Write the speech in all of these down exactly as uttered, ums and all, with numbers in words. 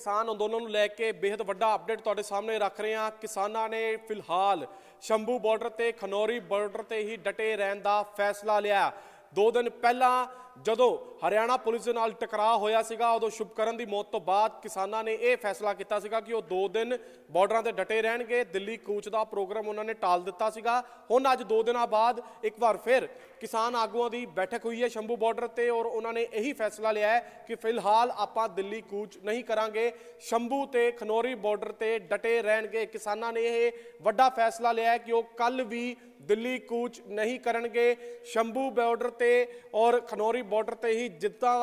किसान अंदोलन ਨੂੰ ਲੈ ਕੇ बेहद ਵੱਡਾ अपडेट ਤੁਹਾਡੇ ਸਾਹਮਣੇ ਰੱਖ ਰਹੇ ਹਾਂ। किसानां ने फिलहाल शंभू बॉर्डर ਤੇ खनौरी बॉर्डर ਤੇ ही डटे रहने का फैसला लिया। दो दिन पहला ਜਦੋਂ हरियाणा पुलिस ਦੇ ਨਾਲ टकराव ਹੋਇਆ ਸੀਗਾ ਉਦੋਂ ਸ਼ੁਭਕਰਨ ਦੀ ਮੌਤ ਤੋਂ ਬਾਅਦ ਕਿਸਾਨਾਂ ਨੇ ਇਹ ਫੈਸਲਾ ਕੀਤਾ ਸੀਗਾ ਕਿ ਉਹ ਦੋ ਦਿਨ ਬਾਰਡਰਾਂ ਤੇ ਡਟੇ ਰਹਿਣਗੇ। ਦਿੱਲੀ ਕੂਚ ਦਾ ਪ੍ਰੋਗਰਾਮ ਉਹਨਾਂ ਨੇ ਟਾਲ ਦਿੱਤਾ ਸੀਗਾ। ਹੁਣ ਅੱਜ ਦੋ ਦਿਨਾਂ ਬਾਅਦ ਇੱਕ ਵਾਰ ਫਿਰ ਕਿਸਾਨ ਆਗੂਆਂ ਦੀ ਬੈਠਕ ਹੋਈ ਹੈ ਸ਼ੰਭੂ ਬਾਰਡਰ ਤੇ ਔਰ ਉਹਨਾਂ ਨੇ ਇਹੀ ਫੈਸਲਾ ਲਿਆ ਹੈ ਕਿ ਫਿਲਹਾਲ ਆਪਾਂ ਦਿੱਲੀ ਕੂਚ ਨਹੀਂ ਕਰਾਂਗੇ, ਸ਼ੰਭੂ ਤੇ ਖਨੌਰੀ ਬਾਰਡਰ ਤੇ ਡਟੇ ਰਹਿਣਗੇ। ਕਿਸਾਨਾਂ ਨੇ ਇਹ ਵੱਡਾ ਫੈਸਲਾ ਲਿਆ ਹੈ ਕਿ ਉਹ ਕੱਲ ਵੀ ਦਿੱਲੀ ਕੂਚ नहीं करनगे। शंभू बॉर्डर ते और खनौरी बॉर्डर ते ही जिद्दां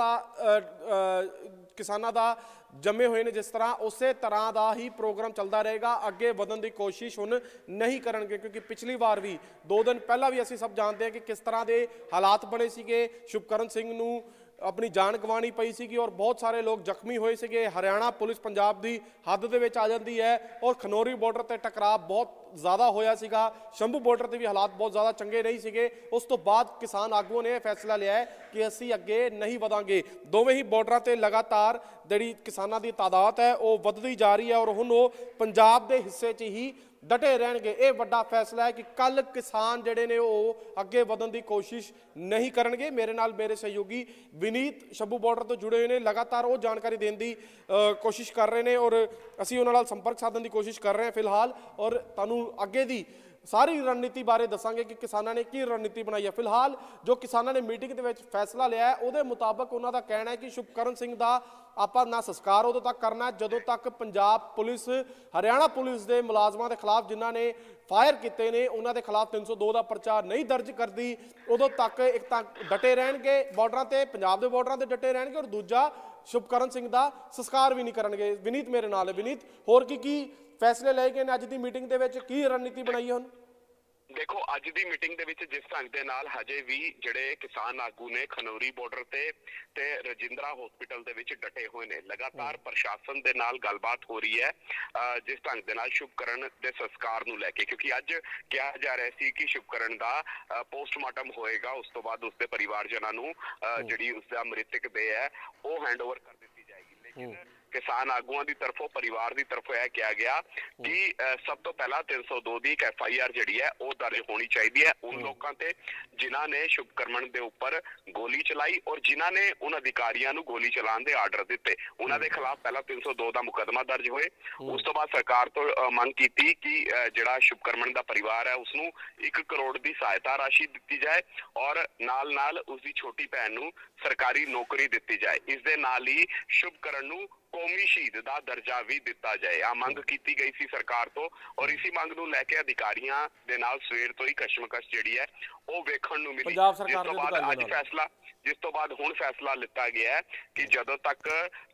दा किसानां दा जमे हुए ने जिस तरह उस तरह का ही प्रोग्राम चलता रहेगा। अगे वधन की कोशिश हुण नहीं करनगे क्योंकि पिछली बार भी दो दिन पहला भी असीं सब जानते हैं कि किस तरह के हालात बने सीगे। शुभकरण सिंह नूं अपनी जान गंवानी पई सीगी और बहुत सारे लोग जख्मी होए सीगे। हरियाणा पुलिस पंजाब की हद दे विच आ जाती है और खनौरी बॉर्डर ते टकराव बहुत ज़्यादा होया सीगा। शंभू बॉर्डर ते भी हालात बहुत ज़्यादा चंगे नहीं सीगे। उस तो बाद किसान आगुओं ने फैसला लिया है कि असीं अगे नहीं वधांगे। दोवें ही बॉर्डर ते लगातार जिहड़ी किसानां दी तादाद है वो वधदी जा रही है और हुण वो पंजाब दे हिस्से च ही डटे रहणगे। ये वड्डा फैसला है कि कल किसान जिहड़े ने वो अगे वधन की कोशिश नहीं करनगे। मेरे नाल मेरे सहयोगी विनीत शंभू बॉर्डर तो जुड़े हुए हैं, लगातार वो जानकारी देने की कोशिश कर रहे हैं और असीं उन्हां नाल संपर्क साधन की कोशिश कर रहे हैं फिलहाल और तुहानूं अगे दी सारी रणनीति बारे दसांगे कि किसानों ने की रणनीति बनाई है। फिलहाल जो किसानों ने मीटिंग के विच फैसला लिया है उसके मुताबक उन्हों का कहना है कि शुभकरण सिंह का ਆਪਾਂ ना संस्कार उदों तक करना ਜਦੋਂ तक पंजाब पुलिस हरियाणा पुलिस के मुलाजमान के खिलाफ जिन्होंने फायर किए ने उन्होंने खिलाफ तीन सौ दो का परचा नहीं दर्ज करती उदों तक एक तक डटे रहणगे बॉर्डर से, पंजाब के बॉर्डर से डटे रहणगे और दूजा शुभकरण सिंह का संस्कार भी नहीं करनगे। विनीत मेरे नाल है। विनीत, होर की की फैसले लए गए अज की मीटिंग के विच की रणनीति बनाई है? देखो अज की मीटिंग दे विच जिस ढंग दे नाल हजे भी जिहड़े किसान आगू ने खनौरी बॉर्डर ते ते रजिंद्रा हॉस्पिटल दे विच डटे हुए ने, लगातार प्रशासन दे नाल गलबात हो रही है जिस ढंग दे नाल शुभकरण दे संस्कार नूं लैके, क्योंकि अज कहा जा रहा सी कि शुभकरण दा पोस्टमार्टम होएगा उस तो बाद उसके परिवारजनां नूं जिहड़ी उसदा मृतक देह है वो हैंडओवर कर दित्ती जाएगी। लेकिन किसान आगुआं की तरफों परिवार की तरफों यह कहा गया कि सब तो पहला तीन सौ दो की एक एफ आई आर जी है वो दर्ज होनी चाहिए है उन लोगों से जिन्होंने शुभकरण के उपर गोली चलाई और जिन्होंने उन अधिकारियों को गोली चलाने के आर्डर दिते उन्होंने खिलाफ पहला तीन सौ दो का मुकदमा दर्ज होए। उस तो बाद सरकार तो मंग की कि जिहड़ा शुभकरण का परिवार है उसनूं एक करोड़ की सहायता राशि दी जाए और नाल नाल उसकी छोटी भैन नूं सरकारी नौकरी दी जाए। इस दे नाल ही शुभकरण नूं कौमी शहीद का दर्जा भी दिता जाए। आ मंग की गई सी सरकार तो और इसी मंग नूं लैके अधिकारियों दे नाल सवेर तो ही कशमकश जिहड़ी है वो वेखण नूं मिली। जिस तो बाद अज फैसला जिस तो बाद हुण फैसला लिता गया है कि जदों तक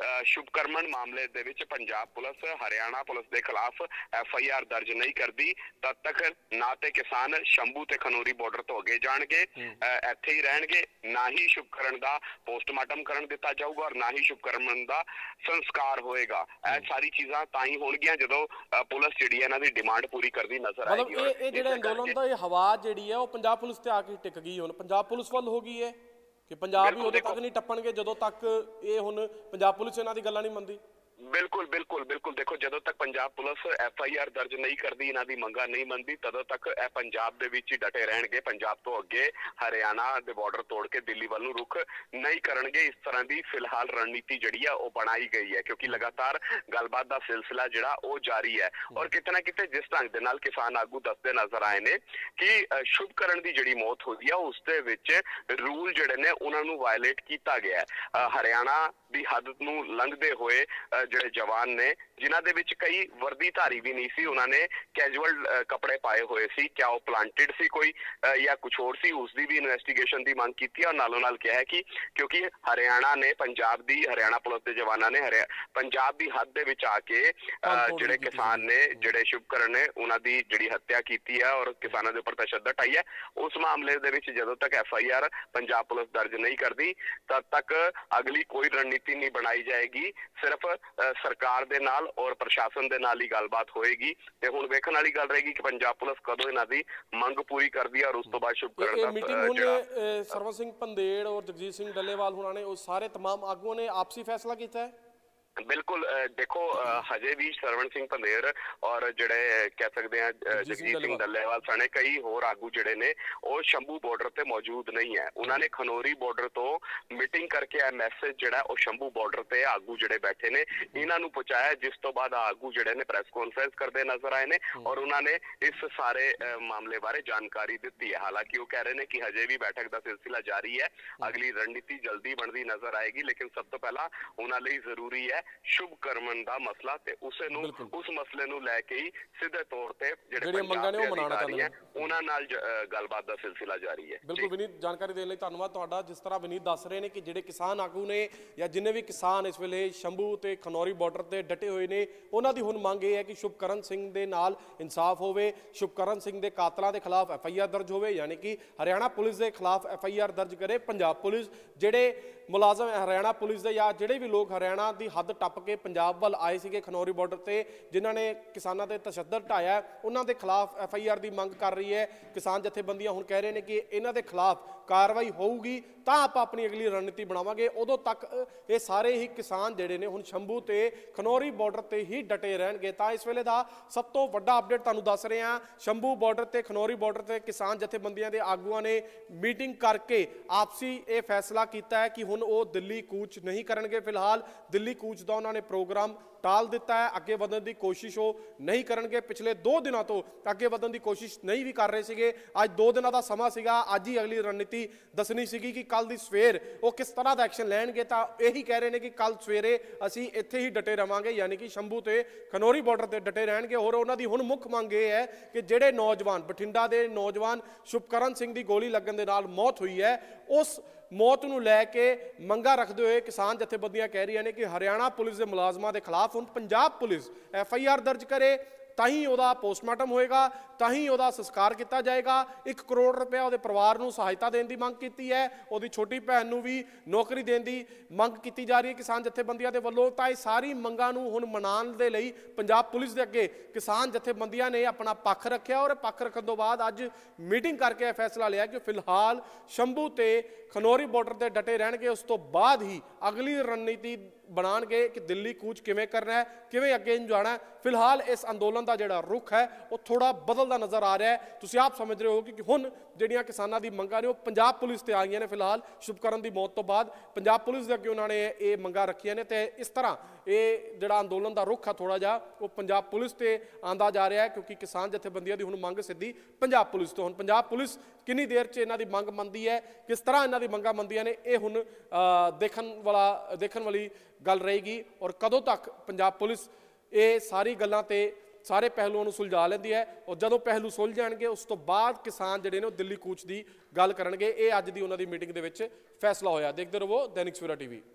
शुभकरण मामले दे विच पंजाब पुलिस हरियाणा पुलिस के खिलाफ एफ आई आर दर्ज नहीं करती तद तक ना तो किसान शंभू ते खनौरी बॉर्डर तो अगे जाणगे, इत्थे ही रहणगे, ना ही शुभकरण का पोस्टमार्टम करन दिता जाऊगा और ना ही शुभकरण का संस्कार होएगा। यह सारी चीज़ां तां ही होणगियां जदों पुलिस जिहड़ी है इन्हां दी डिमांड पूरी करदी नजर आएगी। मतलब ये जिहड़े अंदोलन दा हवा जिहड़ी है वो पंजाब पुलिस ते आके टिक गई, हुण पंजाब पुलिस वाल हो गई है कि पंजाब भी उदों तक नहीं टप्पणगे जदों तक ये हुण पंजाब पुलिस इन्हां दी गल्लां नहीं मंनदी। बिल्कुल बिल्कुल बिल्कुल देखो जदों तक Punjab police F I R दर्ज नहीं करती इन्हां दी मंगां नहीं मनदी तदों तक ए पंजाब दे विच ही डटे रहणगे। पंजाब तो अगे हरियाणा दे बॉर्डर तोड़ के दिल्ली वाल नूं रुख नहीं करनगे। इस तरह की फिलहाल रणनीति जिहड़ी है वो बनाई गई है क्योंकि लगातार गलबात का सिलसिला जिहड़ा वो जारी है और किते ना किते जिस ढंग दे नाल किसान आगू दसदे नजर आए ने कि शुभकरण की जिहड़ी मौत होई है उस दे विच रूल जिहड़े ने उन्हां नूं वायलेट कीता गया है। हरियाणा दी हद नूं लंघदे होए ਜਿਹੜੇ जवान ने जिन्हां दे विच कई वर्दीधारी भी नहीं सी, उन्होंने कैजुअल कपड़े पाए हुए सी, क्या वो प्लांटेड सी कोई या कुछ और सी, उसकी भी इन्वेस्टिगेशन की मांग की और नालों नाल कहा है कि क्योंकि हरियाणा ने पंजाब दी हरियाणा पुलिस के जवानों ने हरिया पंजाब की हद दे विच आके जिहड़े किसान ने जिहड़े शुभकरण ने उन्हां दी जिहड़ी हत्या की है और किसानों के उपर तशद्दद आई है उस मामले दे विच जदों तक F I R Punjab police दर्ज नहीं करती तद तक अगली कोई रणनीति नहीं बनाई जाएगी। सिर्फ सरकार दे नाल और प्रशासन दे नाल ही गलबात होएगी ते हुण वेखण वाली गल रहेगी कि पंजाब पुलिस कदों इन्हां दी मंग पूरी करदी है और उस तो बाद शुभकरण दा मीटिंग हुण सरवण सिंह पंदेड़ और जगजीत सिंह डल्लेवाल हुणां ने उस सारे तमाम आगुओं ने आपसी फैसला कीता है। ਬਿਲਕੁਲ ਦੇਖੋ ਹਜੇ ਵੀ ਸਰਵਣ ਸਿੰਘ ਪੰਧੇਰ ਔਰ ਜਿਹੜੇ ਕਹਿ ਸਕਦੇ ਆ ਜਗਜੀਤ ਸਿੰਘ ਡੱਲੇਵਾਲ ਸਣੇ ਕਈ ਹੋਰ ਆਗੂ ਜਿਹੜੇ ਨੇ ਉਹ ਸ਼ੰਭੂ ਬਾਰਡਰ ਤੇ ਮੌਜੂਦ ਨਹੀਂ ਹੈ। ਉਹਨਾਂ ਨੇ ਖਨੌਰੀ ਬਾਰਡਰ ਤੋਂ ਮੀਟਿੰਗ ਕਰਕੇ ਇਹ ਮੈਸੇਜ ਜਿਹੜਾ ਉਹ ਸ਼ੰਭੂ ਬਾਰਡਰ ਤੇ ਆਗੂ ਜਿਹੜੇ ਬੈਠੇ ਨੇ ਇਹਨਾਂ ਨੂੰ ਪਹੁੰਚਾਇਆ, ਜਿਸ ਤੋਂ ਬਾਅਦ ਆਗੂ ਜਿਹੜੇ ਨੇ ਪ੍ਰੈਸ ਕਾਨਫਰੰਸ ਕਰਦੇ ਨਜ਼ਰ ਆਏ ਨੇ ਔਰ ਉਹਨਾਂ ਨੇ ਇਸ ਸਾਰੇ ਮਾਮਲੇ ਬਾਰੇ ਜਾਣਕਾਰੀ ਦਿੱਤੀ ਹੈ। ਹਾਲਾਂਕਿ ਉਹ ਕਹਿ ਰਹੇ ਨੇ ਕਿ ਹਜੇ ਵੀ ਬੈਠਕ ਦਾ ਸਿਲਸਿਲਾ ਜਾਰੀ ਹੈ, ਅਗਲੀ ਰਣਨੀਤੀ ਜਲਦੀ ਬਣਦੀ ਨਜ਼ਰ ਆਏਗੀ, ਲੇਕਿਨ ਸਭ ਤੋਂ ਪਹਿਲਾਂ ਉਹਨਾਂ ਲਈ ਜ਼ਰੂਰੀ ਹੈ ਸ਼ੁਭ ਕਰਮਨ ਦਾ ਮਸਲਾ ਤੇ ਉਸੇ ਨੂੰ ਉਸ ਮਸਲੇ ਨੂੰ ਲੈ ਕੇ ਹੀ ਸਿੱਧੇ ਤੌਰ ਤੇ ਜਿਹੜੇ ਮੰਗਾਂ ਨੇ ਉਹ ਮਨਾਉਣਾ ਚਾਹੁੰਦੇ ਨੇ ਉਹਨਾਂ ਨਾਲ ਗੱਲਬਾਤ ਦਾ ਸਿਲਸਿਲਾ ਜਾਰੀ ਹੈ। ਬਿਲਕੁਲ ਵਿਨੀਤ, ਜਾਣਕਾਰੀ ਦੇਣ ਲਈ ਧੰਨਵਾਦ ਤੁਹਾਡਾ। ਜਿਸ ਤਰ੍ਹਾਂ ਵਿਨੀਤ ਦੱਸ ਰਹੇ ਨੇ ਕਿ ਜਿਹੜੇ ਕਿਸਾਨ ਆਗੂ ਨੇ ਜਾਂ ਜਿੰਨੇ ਵੀ ਕਿਸਾਨ ਇਸ ਵੇਲੇ ਸ਼ੰਭੂ ਤੇ ਖਨੌਰੀ ਬਾਰਡਰ ਤੇ ਡਟੇ ਹੋਏ ਨੇ ਉਹਨਾਂ ਦੀ ਹੁਣ ਮੰਗ ਇਹ ਹੈ ਕਿ ਸ਼ੁਭਕਰਨ ਸਿੰਘ ਦੇ ਨਾਲ ਇਨਸਾਫ ਹੋਵੇ, ਸ਼ੁਭਕਰਨ ਸਿੰਘ ਦੇ ਕਾਤਲਾਂ ਦੇ ਖਿਲਾਫ ਐਫ ਆਈ ਆਰ ਦਰਜ ਹੋਵੇ, ਯਾਨੀ ਕਿ ਹਰਿਆਣਾ ਪੁਲਿਸ ਦੇ ਖਿਲਾਫ ਐਫ ਆਈ ਆਰ ਦਰਜ ਕਰੇ ਪੰਜਾਬ ਪੁਲਿਸ। ਜਿਹੜੇ ਮੁਲਾਜ਼ਮ ਹਰਿਆਣਾ ਪੁਲਿਸ ਦੇ ਜਾਂ ਜਿਹੜੇ ਵੀ ਲੋਕ ਹਰਿਆਣਾ ਦੀ ਹੱਦ ਟੱਪ ਕੇ ਪੰਜਾਬ ਵੱਲ ਆਏ ਸੀਗੇ ਖਨੌਰੀ ਬਾਰਡਰ ਤੇ ਜਿਨ੍ਹਾਂ ਨੇ ਕਿਸਾਨਾਂ ਤੇ ਤਸ਼ੱਦਦ ਢਾਇਆ ਉਹਨਾਂ ਦੇ ਖਿਲਾਫ ਐਫ ਆਈ ਆਰ ਦੀ ਮੰਗ ਕਰ ਰਹੀ ਹੈ। ਕਿਸਾਨ ਜਥੇਬੰਦੀਆਂ ਹੁਣ ਕਹਿ ਰਹੇ ਨੇ ਕਿ ਇਹਨਾਂ ਦੇ ਖਿਲਾਫ ਕਾਰਵਾਈ ਹੋਊਗੀ ਤਾਂ ਆਪਾਂ ਆਪਣੀ ਅਗਲੀ ਰਣਨੀਤੀ ਬਣਾਵਾਂਗੇ। ਉਦੋਂ ਤੱਕ ਇਹ ਸਾਰੇ ਹੀ ਕਿਸਾਨ ਜਿਹੜੇ ਨੇ ਹੁਣ ਸ਼ੰਭੂ ਤੇ ਖਨੌਰੀ ਬਾਰਡਰ ਤੇ ਹੀ ਡਟੇ ਰਹਿਣਗੇ। ਤਾਂ ਇਸ ਵੇਲੇ ਦਾ ਸਭ ਤੋਂ ਵੱਡਾ ਅਪਡੇਟ ਤੁਹਾਨੂੰ ਦੱਸ ਰਹੇ ਹਾਂ, ਸ਼ੰਭੂ ਬਾਰਡਰ ਤੇ ਖਨੌਰੀ ਬਾਰਡਰ ਤੇ ਕਿਸਾਨ ਜਥੇਬੰਦੀਆਂ ਦੇ ਆਗੂਆਂ ਨੇ ਮੀਟਿੰਗ ਕਰਕੇ ਆਪਸੀ ਇਹ ਫੈਸਲਾ ਕੀਤਾ ਹੈ ਕਿ ਹੁਣ ਉਹ ਦਿੱਲੀ ਕੂਚ ਨਹੀਂ ਕਰਨਗੇ। ਫਿਲਹਾਲ ਦਿੱਲੀ ਕੂਚ ਦਾ ਉਹਨਾਂ ਨੇ ਪ੍ਰੋਗਰਾਮ टाल दिता है, अगे वधन की कोशिश वो नहीं करनगे। पिछले दो दिनों तो अगे वधन की कोशिश नहीं भी कर रहे थे। अज दो दिनों का समा सीगा, अज ही अगली रणनीति दसनी सीगी कि कल की सवेर वो किस तरह का एक्शन लैणगे। तो यही कह रहे हैं कि कल सवेरे असी इत्थे ही डटे रहांगे, यानी कि शंभू ते खनौरी बॉर्डर ते डटे रहणगे। और उन्हां दी हुण मुख मंग ये है कि जिहड़े नौजवान बठिंडा के नौजवान शुभकरण सिंह की गोली लगन दे नाल मौत हुई है, उस मौत नूं लैके मंगा रखते हुए किसान जथेबंदियां कह रही ने कि हरियाणा पुलिस के मुलाजमां के खिलाफ हुण Punjab police F I R दर्ज करे तां ही उहदा पोस्टमार्टम होएगा, तां ही उहदा संस्कार किया जाएगा। एक करोड़ रुपया उहदे परिवार नूं सहायता देने की मंग की है, उहदी छोटी भैन नूं भी नौकरी देने की मंग की जा रही है किसान जथेबंदियां दे वल्लों। तां इह सारी मंगां नूं हुण मनाउण दे लई पंजाब पुलिस दे अगे किसान जथेबंदियां ने अपना पक्ष रखिया और पक्ष रखण तों बाद अज मीटिंग करके फैसला लिया कि फिलहाल शंभू ते खनौरी बॉर्डर ते डटे रहणगे। उस तो बाद ही अगली रणनीति बनाणगे कि दिल्ली कूच किवें करना है, किवें अगे जाना है। फिलहाल इस अंदोलन का जिहड़ा रुख है वो थोड़ा बदलता नज़र आ रहा है। तुसीं आप समझ रहे हो कि हुण जिहड़ियां किसानां दी मंगां ने वो पंजाब पुलिस ते आ गईयां ने। फिलहाल शुभकरण की मौत तो बाद पंजाब पुलिस दे अगे उन्होंने ये मंगां रखियां ने ते इस तरह ये जिहड़ा अंदोलन का रुख है थोड़ा जिहा वो पंजाब पुलिस ते आंदा जा रहा है, क्योंकि किसान जथेबंदियां दी हुण मंग सिद्धी पंजाब पुलिस तो। हुण पंजाब पुलिस किन्नी देर च इन्हां दी मंग मनदी है, किस तरह इन्हां दी मंगां मनदियां ने, ये हुण देखण वाला देखण वाली गल रहेगी। और कदों तक पंजाब पुलिस ये सारी गल्लां ते सारे पहलुओं नूं सुलझा लैंदी है और जदों पहलू सुलझ जाणगे उस तो बाद किसान जिहड़े ने दिल्ली कूच की गल करनगे। ये अज दी उन्हां दी मीटिंग दे विच फैसला होया। देखते रहो दैनिक सवेरा टीवी।